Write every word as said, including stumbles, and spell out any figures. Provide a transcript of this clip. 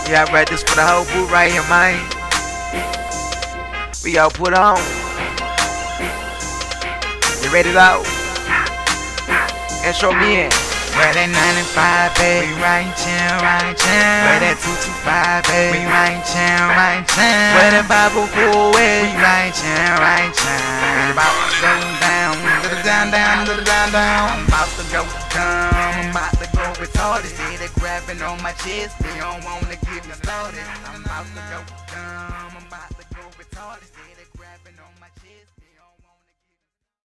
Yeah, I read this for the whole boot right here, man. We all put on. You ready, though? Intro me in. Where that ninety-five, baby, we right chill, right chill. Where that two two five, baby, we right chill, right chill. Where that five oh four, we right chill, right chill. About to go down, down, down, down, down. I'm about to go down, I'm about to go retarded. See they grabbing on my chest, they don't wanna get me started. I'm about to go down, I'm about to go retarded. See they grabbing on my chest.